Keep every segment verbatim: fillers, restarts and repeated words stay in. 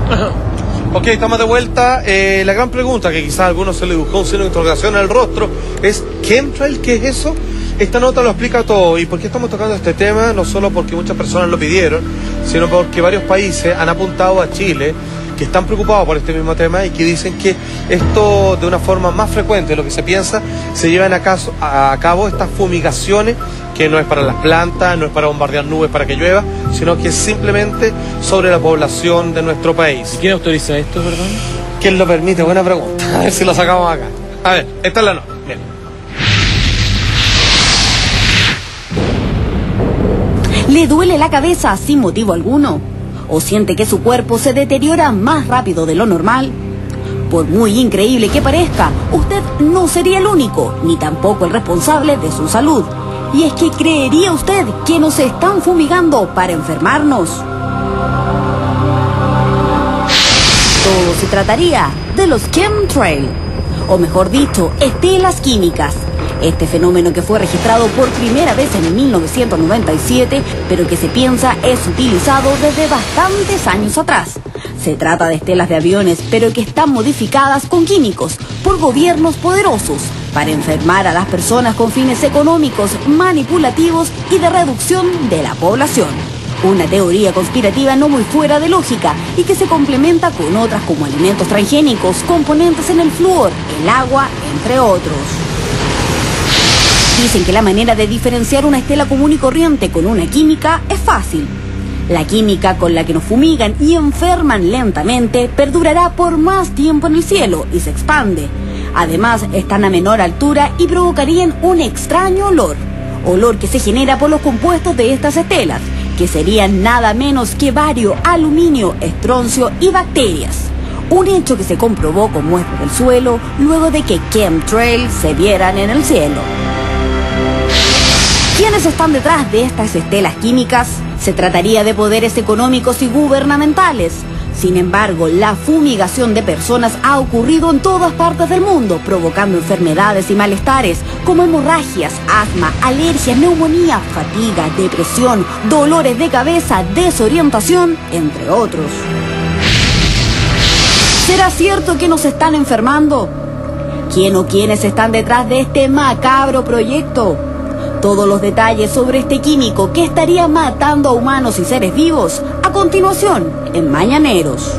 Ok, estamos de vuelta. Eh, la gran pregunta que quizás a algunos se le dibujó un signo de interrogación en el rostro es ¿chemtrail? ¿Qué es eso? Esta nota lo explica todo. ¿Y por qué estamos tocando este tema? No solo porque muchas personas lo pidieron, sino porque varios países han apuntado a Chile, que están preocupados por este mismo tema y que dicen que esto, de una forma más frecuente de lo que se piensa, se llevan a, caso, a cabo estas fumigaciones, que no es para las plantas, no es para bombardear nubes para que llueva, sino que es simplemente sobre la población de nuestro país. ¿Y quién autoriza esto, perdón? ¿Quién lo permite? Buena pregunta. A ver si lo sacamos acá. A ver, esta es la nota. Bien. ¿Le duele la cabeza sin motivo alguno? ¿O siente que su cuerpo se deteriora más rápido de lo normal? Por muy increíble que parezca, usted no sería el único, ni tampoco el responsable de su salud. Y es que ¿creería usted que nos están fumigando para enfermarnos? Todo se trataría de los chemtrails, o mejor dicho, estelas químicas. Este fenómeno que fue registrado por primera vez en mil novecientos noventa y siete, pero que se piensa es utilizado desde bastantes años atrás. Se trata de estelas de aviones, pero que están modificadas con químicos por gobiernos poderosos para enfermar a las personas con fines económicos, manipulativos y de reducción de la población. Una teoría conspirativa no muy fuera de lógica y que se complementa con otras como alimentos transgénicos, componentes en el flúor, el agua, entre otros. Dicen que la manera de diferenciar una estela común y corriente con una química es fácil. La química con la que nos fumigan y enferman lentamente perdurará por más tiempo en el cielo y se expande. Además, están a menor altura y provocarían un extraño olor. Olor que se genera por los compuestos de estas estelas, que serían nada menos que bario, aluminio, estroncio y bacterias. Un hecho que se comprobó con muestras del suelo luego de que chemtrails se vieran en el cielo. ¿Quiénes están detrás de estas estelas químicas? Se trataría de poderes económicos y gubernamentales. Sin embargo, la fumigación de personas ha ocurrido en todas partes del mundo, provocando enfermedades y malestares como hemorragias, asma, alergias, neumonía, fatiga, depresión, dolores de cabeza, desorientación, entre otros. ¿Será cierto que nos están enfermando? ¿Quién o quiénes están detrás de este macabro proyecto? Todos los detalles sobre este químico que estaría matando a humanos y seres vivos a continuación en Mañaneros.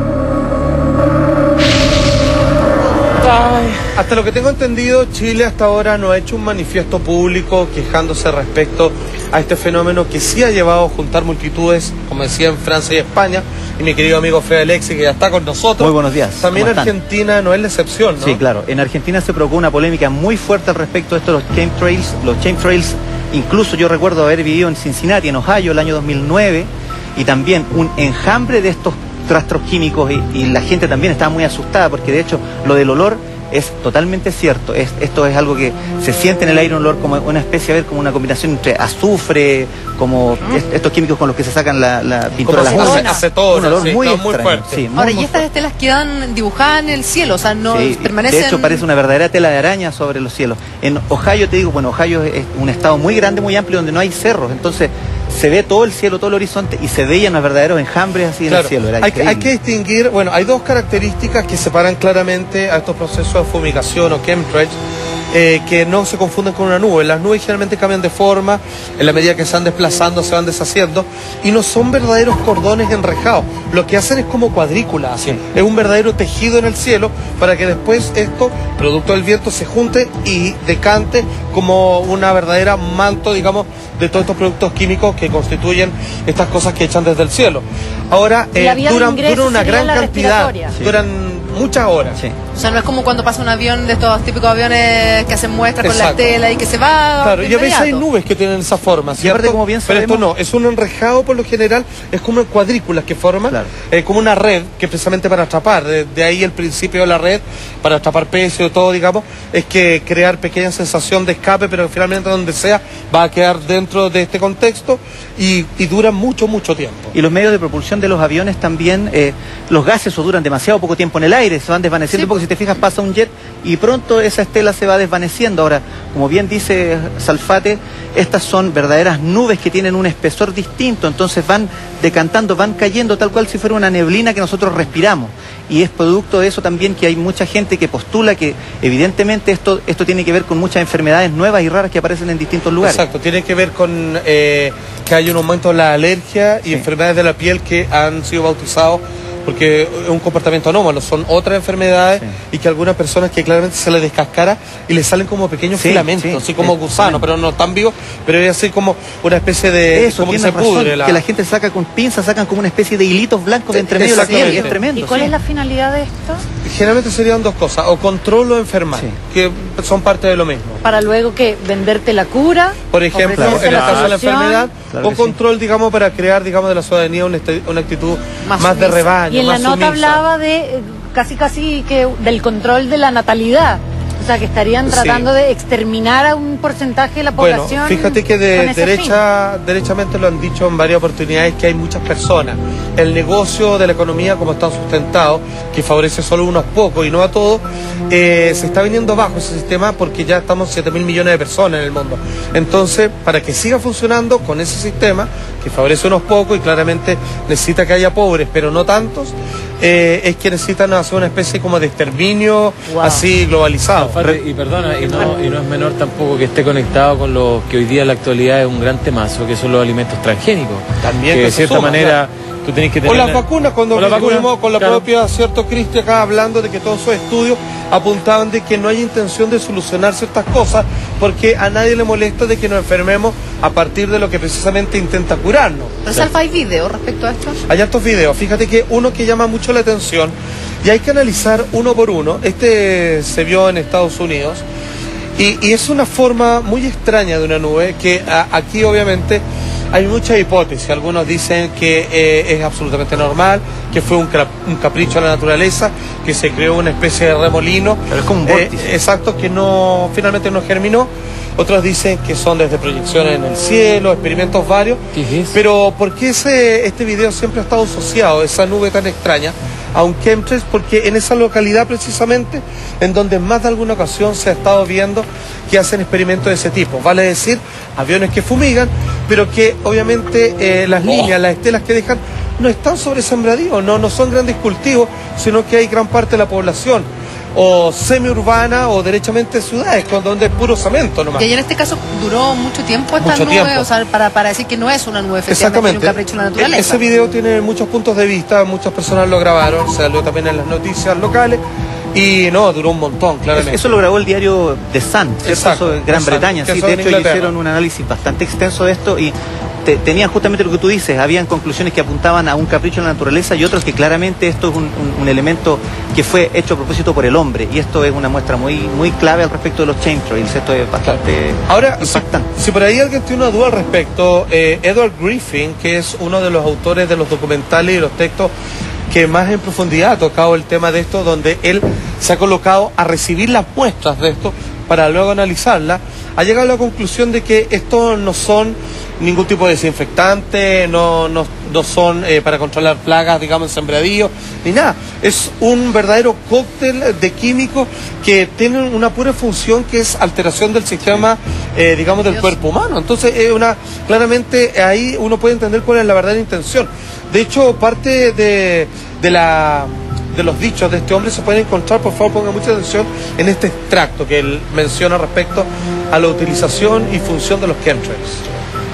Ay, hasta lo que tengo entendido, Chile hasta ahora no ha hecho un manifiesto público quejándose respecto a este fenómeno que sí ha llevado a juntar multitudes, como decía, en Francia y España. Y mi querido amigo Fede Alexi, que ya está con nosotros. Muy buenos días. También Argentina no es la excepción, ¿no? Sí, claro. En Argentina se provocó una polémica muy fuerte al respecto de esto de los chemtrails. Los chemtrails, incluso yo recuerdo haber vivido en Cincinnati, en Ohio, el año dos mil nueve, y también un enjambre de estos rastros químicos y, y la gente también estaba muy asustada porque de hecho lo del olor es totalmente cierto. Es, esto es algo que se siente en el aire, un olor como una especie, a ver, como una combinación entre azufre, como mm. est estos químicos con los que se sacan la, la pintura de las uñas. Acetona, un olor sí, muy, no, extraño, muy fuerte. Sí, muy, Ahora, muy y estas fuerte. estelas quedan dibujadas en el cielo, o sea, no sí, permanecen... De hecho, parece una verdadera tela de araña sobre los cielos. En Ohio, te digo, bueno, Ohio es un estado muy grande, muy amplio, donde no hay cerros, entonces se ve todo el cielo, todo el horizonte, y se veían los verdaderos enjambres así Claro. en el cielo. Era hay, que, hay que distinguir, bueno, hay dos características que separan claramente a estos procesos de fumigación o chemtrails, eh, que no se confunden con una nube. Las nubes generalmente cambian de forma en la medida que se van desplazando, se van deshaciendo, y no son verdaderos cordones enrejados. Lo que hacen es como cuadrículas, así. Es un verdadero tejido en el cielo para que después esto, producto del viento, se junte y decante como una verdadera manto, digamos, de todos estos productos químicos que constituyen estas cosas que echan desde el cielo. Ahora, eh, duran, duran una gran cantidad, sí. duran muchas horas. Sí. O sea, no es como cuando pasa un avión de estos típicos aviones que hacen muestras con Exacto. la estela y que se va. Claro, y a veces inmediato. hay nubes que tienen esa forma, ¿cierto? Y aparte, como bien Pero sabemos... esto no, es un enrejado por lo general, es como cuadrículas que forman, Claro. eh, como una red, que precisamente para atrapar, de, de ahí el principio de la red, para atrapar peces o todo, digamos, es que crear pequeña sensación de escape, pero finalmente donde sea va a quedar dentro de este contexto y, y dura mucho, mucho tiempo. Y los medios de propulsión de los aviones también, eh, los gases o duran demasiado poco tiempo en el aire. aire, se van desvaneciendo Sí. un poco. Si te fijas, pasa un jet y pronto esa estela se va desvaneciendo. Ahora, como bien dice Salfate, estas son verdaderas nubes que tienen un espesor distinto, entonces van decantando, van cayendo tal cual si fuera una neblina que nosotros respiramos. Y es producto de eso también que hay mucha gente que postula que evidentemente esto, esto tiene que ver con muchas enfermedades nuevas y raras que aparecen en distintos lugares. Exacto, tiene que ver con eh, que hay un aumento de la alergia y Sí. enfermedades de la piel que han sido bautizados porque es un comportamiento anómalo, son otras enfermedades Sí. y que a algunas personas que claramente se les descascara y les salen como pequeños Sí, filamentos, sí, así como sí, gusanos, pero no tan vivos, pero es así como una especie de... Eso, como que tiene se razón, pudre la... que la gente saca con pinzas, sacan como una especie de hilitos blancos de entre medio de la piel, y es Exactamente. tremendo. ¿Y cuál sí. es la finalidad de esto? Generalmente serían dos cosas, o control o enfermar, Sí. que son parte de lo mismo. Para luego que venderte la cura. Por ejemplo, ofrecerte en el la caso de la solución. enfermedad, Claro o que sí. control, digamos, para crear, digamos, de la ciudadanía una, esti- una actitud más, Más de sumisa. rebaño, Y en la más nota sumisa. hablaba de eh, casi casi que del control de la natalidad. O sea, que estarían Sí. tratando de exterminar a un porcentaje de la Bueno, población. fíjate que con de ese derecha, derechamente lo han dicho en varias oportunidades que hay muchas personas. El negocio de la economía, como están sustentados, que favorece solo a unos pocos y no a todos, eh, se está viniendo abajo ese sistema porque ya estamos siete mil millones de personas en el mundo. Entonces, para que siga funcionando con ese sistema, que favorece a unos pocos y claramente necesita que haya pobres, pero no tantos, eh, es que necesitan hacer una especie como de exterminio Wow. así globalizado. Alfate, y perdona, y no, y no es menor tampoco que esté conectado con lo que hoy día en la actualidad es un gran temazo, que son los alimentos transgénicos. También que que de se cierta suma, manera tú tenés que tener... O las vacunas, cuando O las vacunas, estuvimos con la claro. propia, cierto, Cristi acá hablando de que todos esos estudios apuntaban de que no hay intención de solucionar ciertas cosas porque a nadie le molesta de que nos enfermemos a partir de lo que precisamente intenta curarnos. Resalfa, ¿hay video respecto a esto? Hay hartos videos, fíjate que uno que llama mucho la atención y hay que analizar uno por uno. Este se vio en Estados Unidos y, y es una forma muy extraña de una nube que a- aquí obviamente hay muchas hipótesis. Algunos dicen que eh, es absolutamente normal, que fue un, cra- un capricho de la naturaleza, que se creó una especie de remolino. Pero es como un Eh, vórtice. exacto, que no finalmente no germinó. Otros dicen que son desde proyecciones en el cielo, experimentos varios. ¿Qué es eso? Pero ¿por qué ese, este video siempre ha estado asociado, esa nube tan extraña, a un chemtrails? Porque en esa localidad precisamente, en donde en más de alguna ocasión se ha estado viendo que hacen experimentos de ese tipo. Vale decir, aviones que fumigan, pero que obviamente eh, las líneas, las estelas que dejan, no están sobre sembradíos, no, no son grandes cultivos, sino que hay gran parte de la población, o semiurbana o derechamente ciudades, con donde es puro cemento nomás. Y en este caso duró mucho tiempo esta Mucho nube, tiempo. o sea, para, para decir que no es una nube, efectivamente, Exactamente. tiene un capricho de la naturaleza. E- Ese video tiene muchos puntos de vista, muchas personas lo grabaron, salió también en las noticias locales y no, duró un montón, claramente. Eso lo grabó el diario The Sun, ¿cierto? Exacto, Eso, Gran The Sun, Bretaña, que sí. son De en hecho, Inglaterra. hicieron un análisis bastante extenso de esto y te- tenían justamente lo que tú dices, habían conclusiones que apuntaban a un capricho de la naturaleza y otros que claramente esto es un, un- un elemento que fue hecho a propósito por el hombre, y esto es una muestra muy, muy clave al respecto de los chemtrails. Esto es bastante Ahora, si, impactante. si por ahí alguien tiene una duda al respecto, eh, Edward Griffin, que es uno de los autores de los documentales y los textos que más en profundidad ha tocado el tema de esto, donde él se ha colocado a recibir las muestras de esto para luego analizarlas, ha llegado a la conclusión de que estos no son ningún tipo de desinfectante, no, no, no son eh, para controlar plagas, digamos, en sembradíos, ni nada. Es un verdadero cóctel de químicos que tienen una pura función que es alteración del sistema, eh, digamos, del Dios. cuerpo humano. Entonces, es una, claramente ahí uno puede entender cuál es la verdadera intención. De hecho, parte de, de la... de los dichos de este hombre se pueden encontrar, por favor pongan mucha atención, en este extracto que él menciona respecto a la utilización y función de los chemtrails.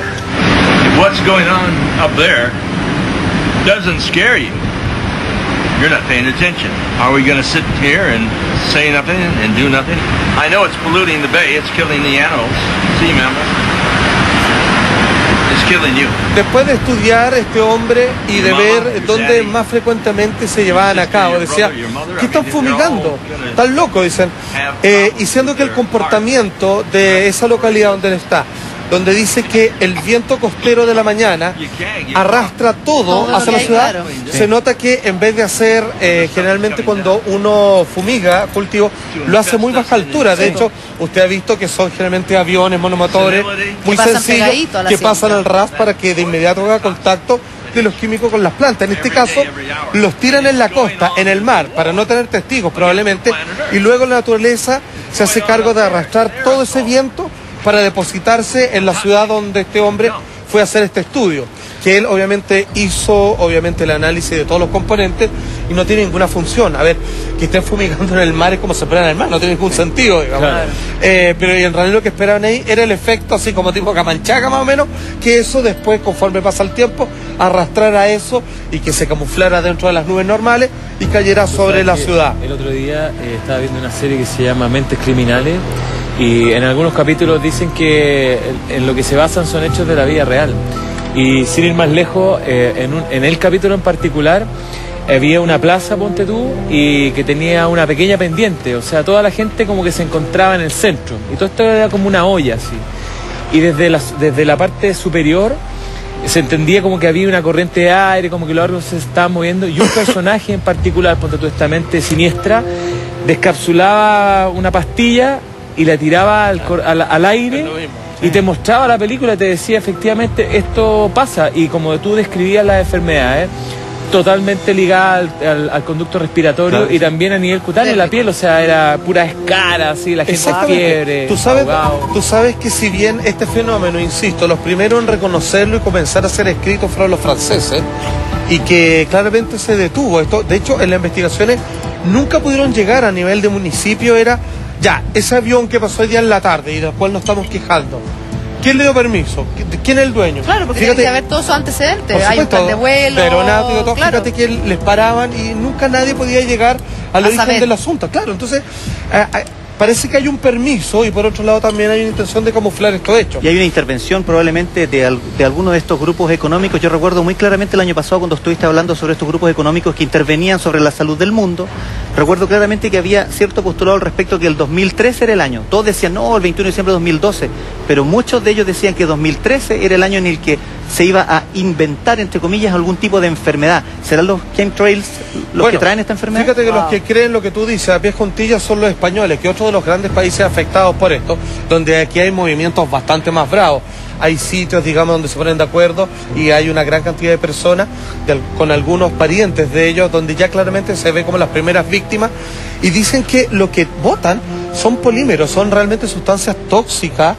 What's going on up there doesn't scare you. You're not paying attention. Are we going to sit here and say nothing and do nothing? I know it's polluting the bay. It's killing the animals, sea mammals. It's killing you. Después de estudiar este hombre y de ver dónde más frecuentemente se llevaban a cabo, decía, ¿qué están fumigando? Están locos, dicen. Eh, y siendo que el comportamiento de esa localidad donde él está, donde dice que el viento costero de la mañana arrastra todo Todo hacia lo la que hay, ciudad, claro. se nota que en vez de hacer, eh, generalmente cuando uno fumiga cultivo, lo hace muy baja altura. De hecho, usted ha visto que son generalmente aviones, monomotores, muy pasan sencillos, pegaditos a la que cinta. pasan al ras para que de inmediato haga contacto de los químicos con las plantas. En este caso, los tiran en la costa, en el mar, para no tener testigos probablemente, y luego la naturaleza se hace cargo de arrastrar todo ese viento para depositarse en la ciudad donde este hombre fue a hacer este estudio, que él obviamente hizo obviamente el análisis de todos los componentes y no tiene ninguna función. A ver, que estén fumigando en el mar es como sembrar en el mar, no tiene ningún sentido, digamos. Claro. Eh, pero en realidad lo que esperaban ahí era el efecto así como tipo Camanchaca más o menos, que eso después, conforme pasa el tiempo, arrastrara eso y que se camuflara dentro de las nubes normales y cayera sobre la ciudad. El otro día eh, estaba viendo una serie que se llama Mentes Criminales, y en algunos capítulos dicen que en lo que se basan son hechos de la vida real. Y sin ir más lejos, eh, en, un, en el capítulo en particular había una plaza, ponte tú, y que tenía una pequeña pendiente, o sea, toda la gente como que se encontraba en el centro, y todo esto era como una olla así. Y desde la, desde la parte superior se entendía como que había una corriente de aire, como que los árboles se estaban moviendo, y un personaje en particular, ponte tú, esta mente siniestra, descapsulaba una pastilla y la tiraba al, al, al aire y te mostraba la película y te decía efectivamente esto pasa, y como tú describías las enfermedades totalmente ligadas al, al, al conducto respiratorio, claro, y también a nivel cutáneo, la piel, o sea, era pura escara, así, la gente fiebre, tú sabes, tú sabes que si bien este fenómeno, insisto, los primeros en reconocerlo y comenzar a ser escritos fueron los franceses, y que claramente se detuvo esto, de hecho en las investigaciones nunca pudieron llegar a nivel de municipio, era ya, ese avión que pasó hoy día en la tarde y después nos estamos quejando, ¿quién le dio permiso? ¿Quién es el dueño? Claro, porque fíjate, tiene que haber todos sus antecedentes. Por Hay un plan de vuelo, aeronáutico y todo. Claro. Fíjate que les paraban y nunca nadie podía llegar al A origen saber. del asunto. Claro, entonces eh, eh, parece que hay un permiso y por otro lado también hay una intención de camuflar estos hechos. Y hay una intervención probablemente de, al, de algunos de estos grupos económicos. Yo recuerdo muy claramente el año pasado cuando estuviste hablando sobre estos grupos económicos que intervenían sobre la salud del mundo. Recuerdo claramente que había cierto postulado al respecto que el dos mil trece era el año. Todos decían, no, el veintiuno de diciembre de dos mil doce. Pero muchos de ellos decían que dos mil trece era el año en el que se iba a inventar, entre comillas, algún tipo de enfermedad. ¿Serán los chemtrails los bueno, que traen esta enfermedad? Fíjate que wow. los que creen lo que tú dices a pies juntillas son los españoles, que otro de los grandes países afectados por esto, donde aquí hay movimientos bastante más bravos. Hay sitios, digamos, donde se ponen de acuerdo y hay una gran cantidad de personas de, con algunos parientes de ellos, donde ya claramente se ve como las primeras víctimas, y dicen que lo que botan son polímeros, son realmente sustancias tóxicas,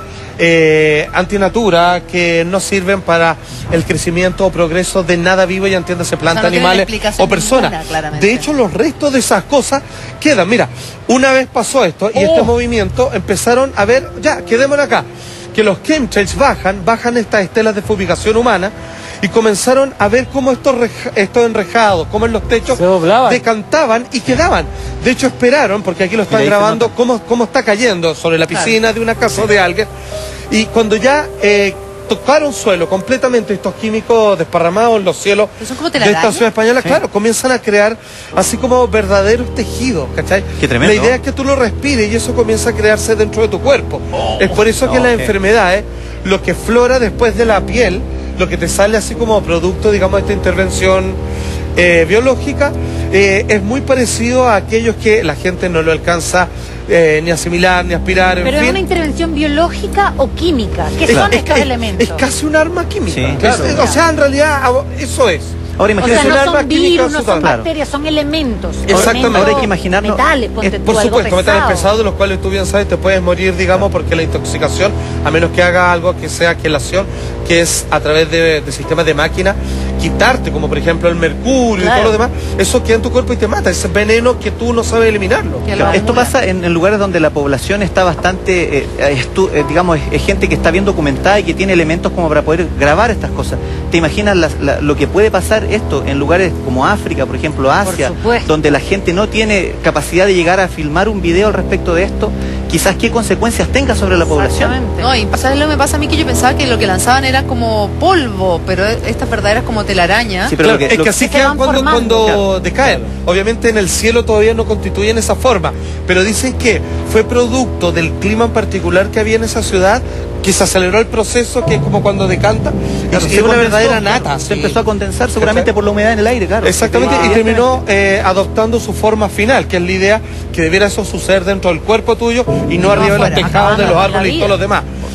eh, antinatura, que no sirven para el crecimiento o progreso de nada vivo, ya entiéndase, plantas, o sea, no animales o personas. Ninguna, de hecho, los restos de esas cosas quedan. Mira, una vez pasó esto y oh. este movimiento empezaron a ver, ya, quedémonos acá, que los chemtrails bajan, bajan estas estelas de fumigación humana y comenzaron a ver cómo estos, estos enrejados, cómo en los techos decantaban y quedaban. De hecho, esperaron, porque aquí lo están grabando, cómo, cómo está cayendo sobre la piscina claro. de una casa de alguien. Y cuando ya eh, tocaron suelo completamente estos químicos desparramados en los cielos son como de esta ciudad española, sí. claro, comienzan a crear así como verdaderos tejidos, ¿cachai? Qué tremendo. La idea es que tú lo respires y eso comienza a crearse dentro de tu cuerpo. Oh, es por eso no, que las okay. enfermedades, lo que flora después de la piel, lo que te sale así como producto, digamos, de esta intervención eh, biológica, eh, es muy parecido a aquellos que la gente no lo alcanza eh, ni asimilar, ni aspirar, en ¿Pero fin. es una intervención biológica o química? ¿Qué es, son es, estos es, elementos? Es casi un arma química. Sí, claro. es, o sea, en realidad, eso es. Ahora imagínate, o sea, no son virus, no son claro. bacterias, son elementos. Exactamente. Elementos, ahora hay que imaginarnos. Metales, ponte Es, tú, por algo supuesto, pesado. metales pesados, de los cuales tú bien sabes, te puedes morir, digamos, porque la intoxicación, a menos que haga algo que sea quelación, que es a través de, de sistemas de máquina, quitarte, como por ejemplo el mercurio claro. y todo lo demás, eso queda en tu cuerpo y te mata, ese veneno que tú no sabes eliminarlo. Claro, esto pasa en, en lugares donde la población está bastante, eh, estu, eh, digamos, es, es gente que está bien documentada y que tiene elementos como para poder grabar estas cosas. ¿Te imaginas la, la, lo que puede pasar esto en lugares como África, por ejemplo, Asia, donde la gente no tiene capacidad de llegar a filmar un video al respecto de esto? Quizás qué consecuencias tenga sobre la población. No, y ¿sabes lo que me pasa a mí? Que yo pensaba que lo que lanzaban era como polvo, pero estas verdaderas como telaraña. Sí, pero claro, lo que, es lo que así quedan cuando, cuando claro. decaen. Claro. Obviamente en el cielo todavía no constituyen esa forma, pero dicen que fue producto del clima en particular que había en esa ciudad, que se aceleró el proceso, que es como cuando decanta, claro, y es una verdadera nata. Se sí. empezó a condensar seguramente por la humedad en el aire, claro. Exactamente, y terminó eh, adoptando su forma final, que es la idea que debiera eso suceder dentro del cuerpo tuyo y no, no arriba de los tejados de los árboles y todos los demás.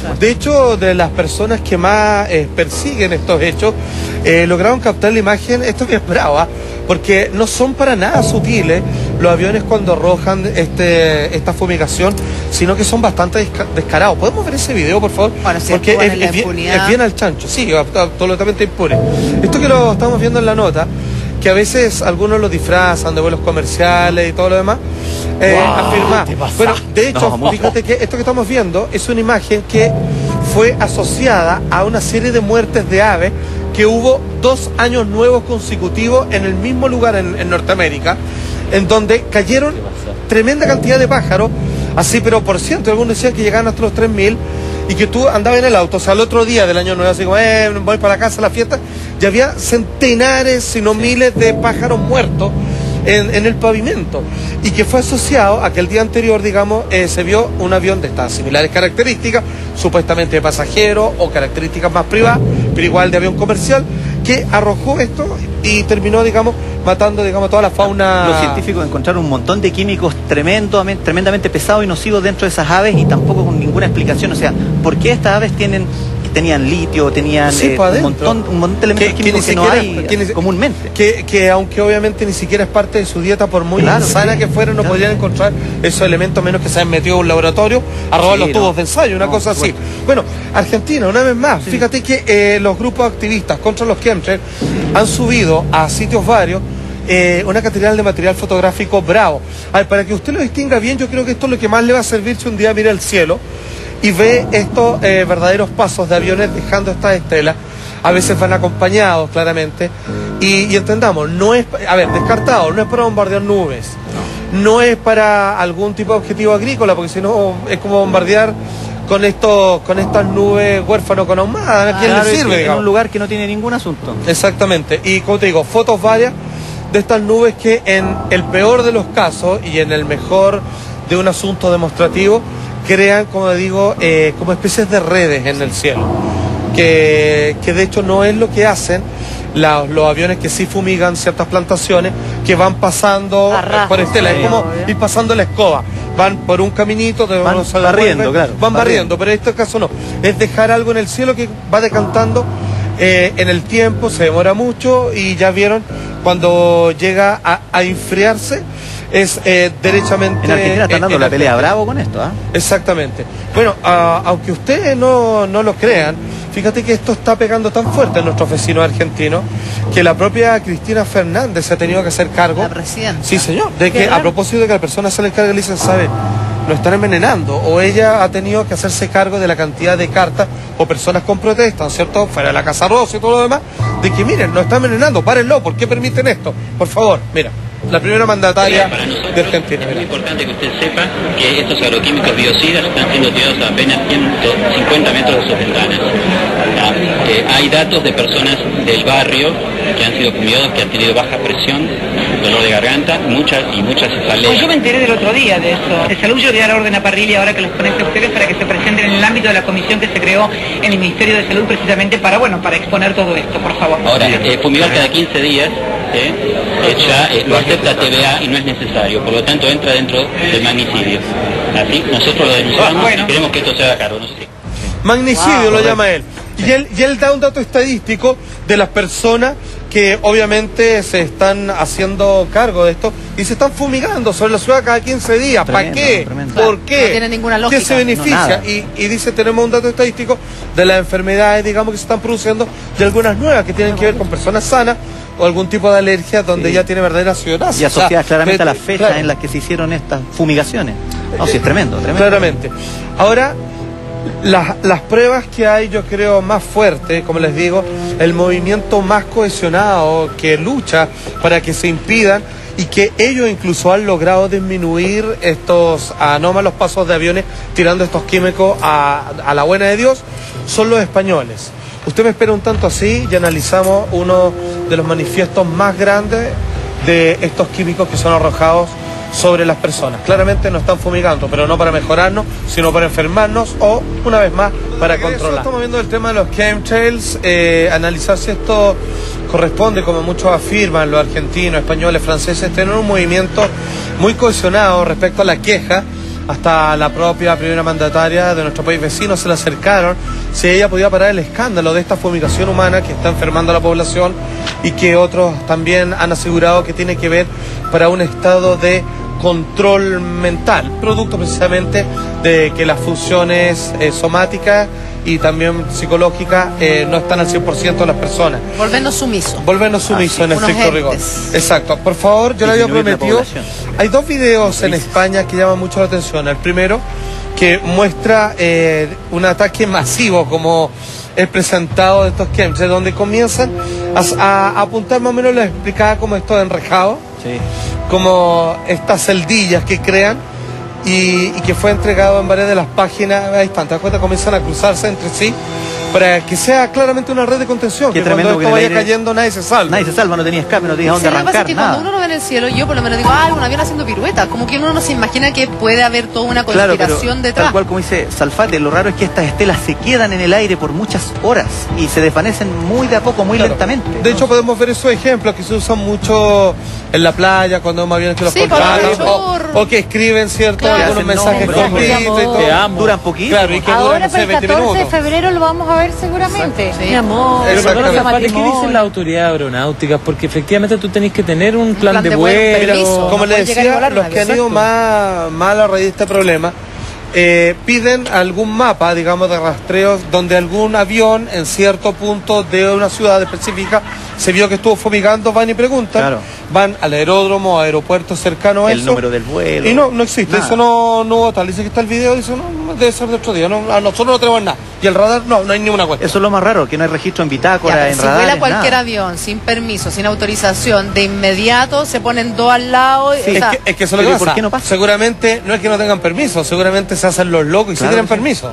De hecho, de las personas que más eh, persiguen estos hechos, eh, lograron captar la imagen. Esto es bien bravo, ¿eh? Porque no son para nada sutiles los aviones cuando arrojan este, esta fumigación, sino que son bastante desca descarados. ¿Podemos ver ese video, por favor? Bueno, si porque es, es, bien, es bien al chancho, sí, absolutamente impune. Esto que lo estamos viendo en la nota, que a veces algunos lo disfrazan de vuelos comerciales y todo lo demás, eh, wow, afirma. Bueno, de hecho, no, fíjate que esto que estamos viendo es una imagen que fue asociada a una serie de muertes de aves que hubo dos años nuevos consecutivos en el mismo lugar en, en Norteamérica, en donde cayeron tremenda cantidad de pájaros, así pero por ciento, algunos decían que llegaban hasta los tres mil, y que tú andabas en el auto, o sea, al otro día del año nuevo, así como, eh, voy para la casa a la fiesta, ya había centenares, si no miles de pájaros muertos en, en el pavimento, y que fue asociado a que el día anterior, digamos, eh, se vio un avión de estas similares características, supuestamente de pasajeros o características más privadas, pero igual de avión comercial, que arrojó esto y terminó, digamos, matando, digamos, toda la fauna. Los científicos encontraron un montón de químicos tremendo, tremendamente pesados y nocivos dentro de esas aves, y tampoco con ninguna explicación. O sea, ¿por qué estas aves tienen tenían litio, tenían sí, eh, un, montón, un montón de elementos que, químicos que, que no hay que ni, comúnmente? Que, que aunque obviamente ni siquiera es parte de su dieta, por muy claro, sana sí, que fuera, no claro. podrían encontrar esos elementos, menos que se hayan metido a un laboratorio a robar sí, los tubos no, de ensayo, una no, cosa así. Bueno, Argentina, una vez más, sí. fíjate que eh, los grupos activistas contra los chemtrails han subido a sitios varios Eh, una cantidad de material fotográfico bravo. A ver, para que usted lo distinga bien, yo creo que esto es lo que más le va a servir si un día mira el cielo y ve estos eh, verdaderos pasos de aviones dejando estas estelas. A veces van acompañados, claramente, y, y entendamos, no es, a ver, descartado, no es para bombardear nubes, no, no es para algún tipo de objetivo agrícola, porque si no es como bombardear con esto, con estas nubes huérfano con ahumada. ¿A quién claro, le sirve? En un lugar que no tiene ningún asunto. Exactamente, y como te digo, fotos varias de estas nubes que en el peor de los casos y en el mejor de un asunto demostrativo crean, como digo, eh, como especies de redes en el cielo, que, que de hecho no es lo que hacen la, los aviones que sí fumigan ciertas plantaciones, que van pasando Arrasco, por estelas, es como ir pasando la escoba, van por un caminito, de van barriendo, claro, van barriendo, pero en este caso no, es dejar algo en el cielo que va decantando eh, en el tiempo, se demora mucho, y ya vieron cuando llega a, a enfriarse es eh, derechamente... En Argentina están dando la pelea bravo con esto, ¿ah? ¿eh? Exactamente. Bueno, a, aunque ustedes no, no lo crean, fíjate que esto está pegando tan fuerte en nuestros vecinos argentinos que la propia Cristina Fernández se ha tenido que hacer cargo. La presidenta. Sí, señor. De que a propósito de que la persona se le encarga y le dicen, ¿sabe? Lo están envenenando, o ella ha tenido que hacerse cargo de la cantidad de cartas o personas con protestas, ¿cierto? Fuera de la Casa Rosa y todo lo demás, de que miren, nos están envenenando, párenlo, ¿por qué permiten esto? Por favor, mira, la primera mandataria de Argentina. Es muy importante que usted sepa que estos agroquímicos biocidas están siendo tirados a apenas ciento cincuenta metros de sus ventanas. Eh, hay datos de personas del barrio que han sido fumigados, que han tenido baja presión, dolor de garganta, muchas y muchas cefaleas. Pues yo me enteré del otro día de eso. De salud yo voy a dar orden a Parrilli ahora que los ponete a ustedes para que se presenten en el ámbito de la comisión que se creó en el Ministerio de Salud precisamente para, bueno, para exponer todo esto, por favor. Ahora, eh, fumigar cada quince días, eh, eh, ya eh, lo acepta T V A y no es necesario, por lo tanto entra dentro del magnicidio. Así, nosotros lo denunciamos bueno. y queremos que esto se haga cargo. No sé si... Magnicidio wow, lo llama él. Y él, y él da un dato estadístico de las personas que obviamente se están haciendo cargo de esto y se están fumigando sobre la ciudad cada quince días. ¿Para qué? Tremendo. ¿Por qué? No tiene ninguna lógica. ¿Qué se beneficia? No, y, y dice, tenemos un dato estadístico de las enfermedades, digamos, que se están produciendo, y algunas nuevas que tienen que ver con personas sanas o algún tipo de alergia donde sí. ya tiene verdadera ciudadanía. Y asociadas o sea, claramente a las fechas claro. en las que se hicieron estas fumigaciones. No, sí, es tremendo, tremendo. Claramente. Ahora, Las, las pruebas que hay, yo creo, más fuertes, como les digo, el movimiento más cohesionado que lucha para que se impidan, y que ellos incluso han logrado disminuir estos anómalos pasos de aviones tirando estos químicos a, a la buena de Dios, son los españoles. Usted me espera un tanto así y analizamos uno de los manifiestos más grandes de estos químicos que son arrojados sobre las personas. Claramente no están fumigando, pero no para mejorarnos, sino para enfermarnos o, una vez más, para controlar. Estamos viendo el tema de los chemtrails, eh, analizar si esto corresponde, como muchos afirman, los argentinos, españoles, franceses, tener un movimiento muy cohesionado respecto a la queja hasta la propia primera mandataria de nuestro país vecino se le acercaron si ella podía parar el escándalo de esta fumigación humana que está enfermando a la población y que otros también han asegurado que tiene que ver para un estado de control mental, producto precisamente de que las funciones eh, somáticas y también psicológicas eh, no están al cien por ciento de las personas. Volvernos sumisos. Volvernos sumisos ah, en sí, estricto rigor. Exacto. Por favor, yo le había prometido. Hay dos videos en España que llaman mucho la atención. El primero, que muestra eh, un ataque masivo, como es presentado de estos chemtrails, donde comienzan a, a apuntar más o menos, les explicaba como esto de enrejado. Sí. Como estas celdillas que crean y, y que fue entregado en varias de las páginas. Ahí están, te das cuenta, comienzan a cruzarse entre sí para que sea claramente una red de contención. Qué que cuando esto que vaya aire... cayendo nadie se salva. Nadie se salva, no tenía escape, no tenía dónde arrancar, pasa que nada. Cuando uno lo ve en el cielo, yo por lo menos digo, ah, un avión haciendo piruetas, como que uno no se imagina que puede haber toda una conspiración claro, detrás. Tal cual como dice Salfate, lo raro es que estas estelas se quedan en el aire por muchas horas y se desvanecen muy de a poco, muy claro. lentamente. De hecho, podemos ver esos ejemplos que se usan mucho en la playa, cuando un avión que los sí, contratan, o, o que escriben, ¿cierto? Claro, algunos mensajes con te amo. Duran poquito. Claro, y que ahora duran, no sé, para el veinte catorce minutos. de febrero lo vamos a ver seguramente. Sí. Mi amor. Pero perdón, ¿qué dicen las autoridades aeronáuticas? Porque efectivamente tú tenés que tener un plan, un plan de, de vuelo. Permiso, como no le decía, los que han ido más, más a la raíz de este problema, eh, piden algún mapa, digamos, de rastreos donde algún avión en cierto punto de una ciudad específica se vio que estuvo fumigando, van y preguntan, claro. van al aeródromo, aeropuerto cercano a el eso. El número del vuelo. Y no, no existe, nada. Eso no, no hubo tal. Dice que está el video, dice, no, debe ser de otro día, no, a nosotros no tenemos nada. Y el radar, no, no hay ninguna cuestión. Eso es lo más raro, que no hay registro en bitácora, ya, en si radar. Si vuela cualquier nada. avión, sin permiso, sin autorización, de inmediato se ponen dos al lado. Sí. O sea, es, que, es que eso es lo que pasa. ¿Por qué no pasa? Seguramente no es que no tengan permiso, seguramente se hacen los locos y claro, sí tienen sí. permiso.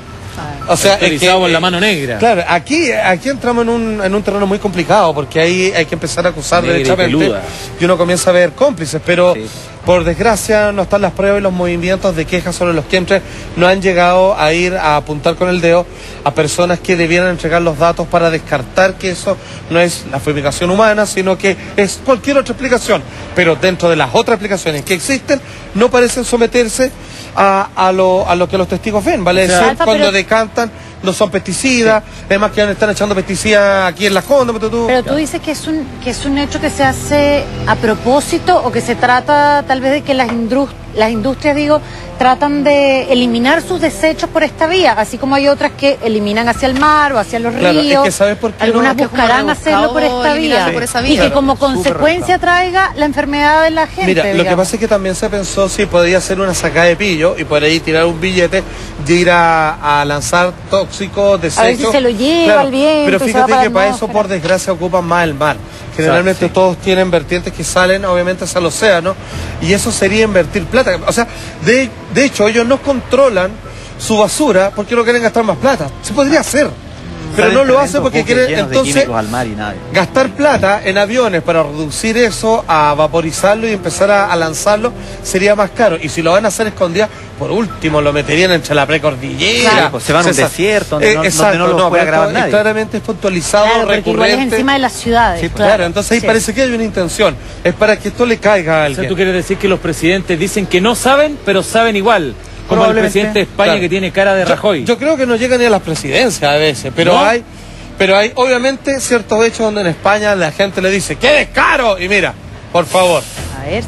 O sea, es que, con la mano negra. Claro, aquí, aquí entramos en un, en un terreno muy complicado, porque ahí hay que empezar a acusar negra derechamente y, y uno comienza a ver cómplices, pero sí. por desgracia no están las pruebas y los movimientos de quejas sobre los chemtrails no han llegado a ir a apuntar con el dedo a personas que debieran entregar los datos para descartar que eso no es la fumigación humana, sino que es cualquier otra explicación. Pero dentro de las otras explicaciones que existen, no parecen someterse a, a, lo, a lo que los testigos ven, ¿vale? O sea, decir, cuando pero... decantan, no son pesticidas, sí. además que están echando pesticidas aquí en las Condes. Pero tú, pero tú dices que es, un, que es un hecho que se hace a propósito o que se trata tal vez de que las, industri las industrias, digo, tratan de eliminar sus desechos por esta vía, así como hay otras que eliminan hacia el mar o hacia los claro, ríos. Es que ¿sabes por qué algunas no? buscarán hacerlo por esta vía, sí. por esa vía y que claro, como consecuencia traiga la enfermedad de la gente. Mira, digamos. Lo que pasa es que también se pensó si podía hacer una sacada de pillo y por ahí tirar un billete de ir a, a lanzar tóxicos, desechos. A ver si se lo lleva claro, al viento. Pero fíjate para que para eso, por desgracia, ocupan más el mar. Generalmente sí. todos tienen vertientes que salen, obviamente, hacia el océano, y eso sería invertir plata. O sea, de, de hecho, ellos no controlan su basura porque no quieren gastar más plata. Se podría hacer, pero no lo hacen porque quieren entonces al mar y nada. gastar plata en aviones para reducir eso, a vaporizarlo y empezar a, a lanzarlo, sería más caro. Y si lo van a hacer escondidas, por último lo meterían entre la precordillera. Claro, pues se van a un desierto donde, eh, no, exacto, donde no lo no, puede grabar nadie. Claramente es puntualizado, claro, recurrente. Igual es encima de las ciudades. Sí, claro. claro, entonces ahí sí. parece que hay una intención. Es para que esto le caiga a alguien. O sea, tú quieres decir que los presidentes dicen que no saben, pero saben igual. Como el presidente de España, claro. que tiene cara de Rajoy. Yo, yo creo que no llegan ni a las presidencias a veces, pero ¿no? hay pero hay obviamente ciertos hechos donde en España la gente le dice ¡qué descaro! Y mira, por favor. A ver.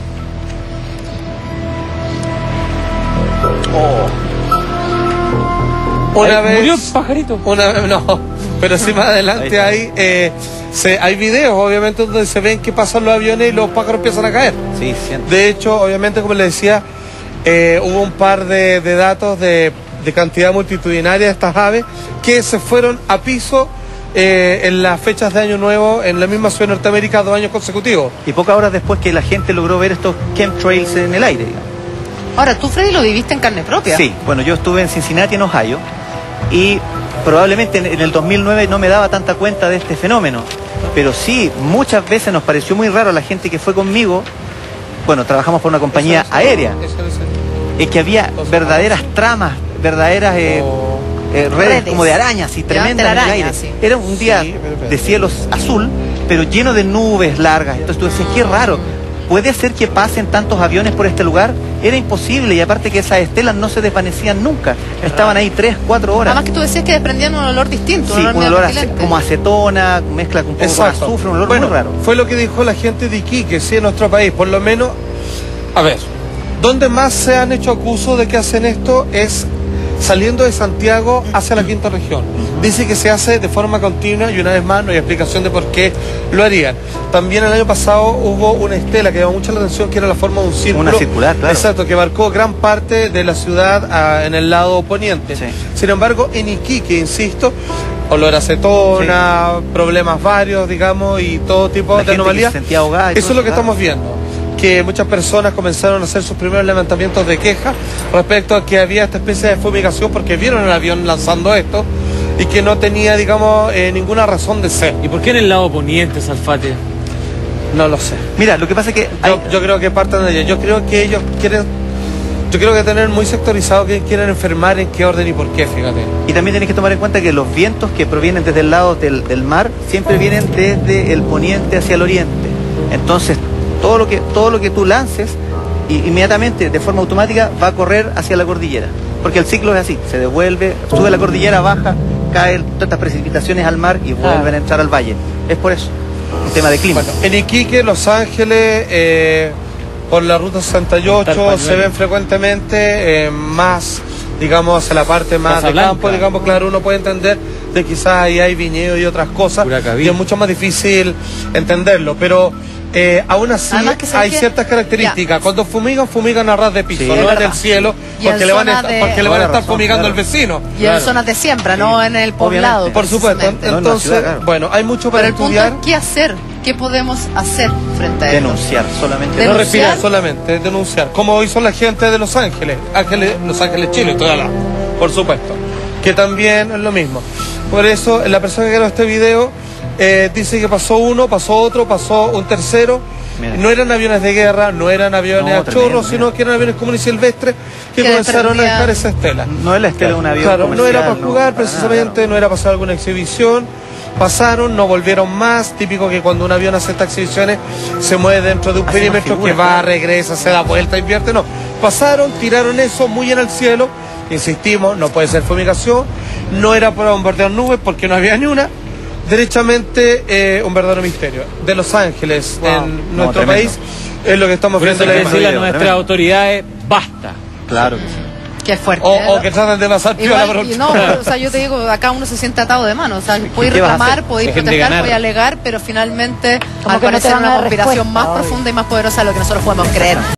Oh. Una vez, ¿murió el pajarito? Una vez, no, pero sí más adelante hay, eh, se, hay videos obviamente donde se ven que pasan los aviones y los pájaros empiezan a caer. Sí, siento. De hecho, obviamente, como les decía, eh, hubo un par de, de datos de, de cantidad multitudinaria de estas aves que se fueron a piso eh, en las fechas de Año Nuevo en la misma ciudad de Norteamérica dos años consecutivos. Y pocas horas después que la gente logró ver estos chemtrails en el aire, digamos. Ahora, tú, Freddy, lo viviste en carne propia. Sí, bueno, yo estuve en Cincinnati, en Ohio, y probablemente en el dos mil nueve no me daba tanta cuenta de este fenómeno, pero sí, muchas veces nos pareció muy raro a la gente que fue conmigo. Bueno, trabajamos por una compañía eso, eso, aérea, eso, eso. Es que había verdaderas tramas, verdaderas eh, eh, redes, redes como de arañas y tremendas en el aire. Sí. Era un día sí, pero, pero, de cielos azul, pero lleno de nubes largas. Entonces tú decías, qué raro. ¿puede ser que pasen tantos aviones por este lugar? Era imposible, y aparte que esas estelas no se desvanecían nunca. Estaban ahí tres, cuatro horas. Además que tú decías que desprendían un olor distinto. Sí, un olor, un olor medio ace- como acetona, mezcla con un poco con azufre, un olor bueno, muy raro. fue lo que dijo la gente de Iquique, sí, en nuestro país. Por lo menos, a ver, donde más se han hecho acusos de que hacen esto es saliendo de Santiago hacia la quinta región. Dice que se hace de forma continua y una vez más no hay explicación de por qué lo harían. También el año pasado hubo una estela que llamó mucho la atención, que era la forma de un círculo. Una circular, claro. Exacto, que abarcó gran parte de la ciudad ah, en el lado poniente. Sí. Sin embargo, en Iquique, insisto, olor a acetona, sí. problemas varios, digamos, y todo tipo La de anomalías. Se sentía ahogada y Eso todo, es lo que claro. estamos viendo, que muchas personas comenzaron a hacer sus primeros levantamientos de queja respecto a que había esta especie de fumigación porque vieron el avión lanzando esto y que no tenía, digamos, eh, ninguna razón de ser. ¿Y por qué en el lado poniente, Salfate? No lo sé. Mira, lo que pasa es que... hay- Yo, yo creo que partan de ellos. Yo creo que ellos quieren... Yo creo que tener muy sectorizado que quieren enfermar, en qué orden y por qué, fíjate. Y también tienes que tomar en cuenta que los vientos que provienen desde el lado del, del mar siempre vienen desde el poniente hacia el oriente. Entonces, todo lo que, todo lo que tú lances, y, inmediatamente, de forma automática, va a correr hacia la cordillera. Porque el ciclo es así, se devuelve, sube la cordillera, baja, caen todas estas precipitaciones al mar y vuelven a entrar al valle. Es por eso, un tema de clima. Bueno, en Iquique, Los Ángeles, eh, por la ruta sesenta y ocho se ven frecuentemente eh, más, digamos, hacia la parte más Casa de Blanca. campo, digamos, claro, uno puede entender de quizás ahí hay viñedo y otras cosas, Curacaví. y es mucho más difícil entenderlo, pero eh, aún así Además que, ¿sabes hay qué? ciertas características. Ya. Cuando fumigan, fumigan a ras de piso, Sí, no es en verdad. el cielo, Y en porque le van a zona estar, de- porque le van a Buena estar razón, fumigando claro. al vecino. Y Claro. en zonas de siembra, no en el poblado. Obviamente. Por supuesto, precisamente. No, en la entonces, ciudad, claro. bueno, hay mucho Pero para el punto estudiar. es qué hacer, qué podemos hacer frente a esto. Denunciar, solamente No Denunciar. respirar solamente, denunciar. Como hizo la gente de Los Ángeles, Ángeles Los Ángeles, Chile, estoy hablando, por supuesto. Que también es lo mismo. Por eso, la persona que grabó este video eh, dice que pasó uno, pasó otro, pasó un tercero. Mira. No eran aviones de guerra, no eran aviones No, a tremendo, chorro, sino mira. que eran aviones comunes y silvestres que, Que comenzaron a desprendían- dejar esa estela. No es la estela de un avión Claro, no comercial, era para jugar para precisamente, nada, no era para hacer alguna exhibición. Pasaron, no volvieron más. Típico que cuando un avión hace estas exhibiciones se mueve dentro de un Hace perímetro una figura, que va, claro. regresa, se da vuelta, invierte. No, pasaron, tiraron eso muy en el cielo. Insistimos, no puede ser fumigación. No era para bombardear nubes porque no había ni una. Derechamente eh, un verdadero misterio. De Los Ángeles, Wow. en No, nuestro tremendo. país, es lo que estamos Por eso viendo hay en que la decirle a imagen. nuestras tremendo. autoridades, basta. Claro que sí. Qué fuerte. O, ¿eh? o que traten de pasar piola Igual, por y no, o sea, yo te digo, acá uno se siente atado de mano. O sea, podéis qué vas a reclamar, hacer? podéis Dejen de protestar, ganar. podéis alegar, pero finalmente Como al que no te parecer van a una dar conspiración respuesta, más obvio. profunda y más poderosa de lo que nosotros podemos creer.